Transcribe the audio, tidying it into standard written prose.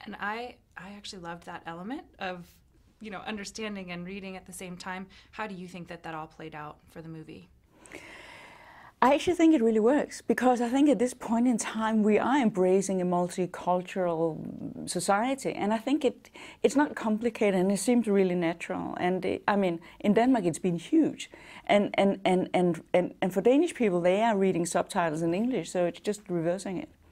And I actually loved that element of, understanding and reading at the same time. How do you think that all played out for the movie? I actually think it really works, because I think at this point in time we are embracing a multicultural society, and I think it's not complicated, and it seems really natural. And I mean, in Denmark it's been huge, and for Danish people, they are reading subtitles in English, so it's just reversing it.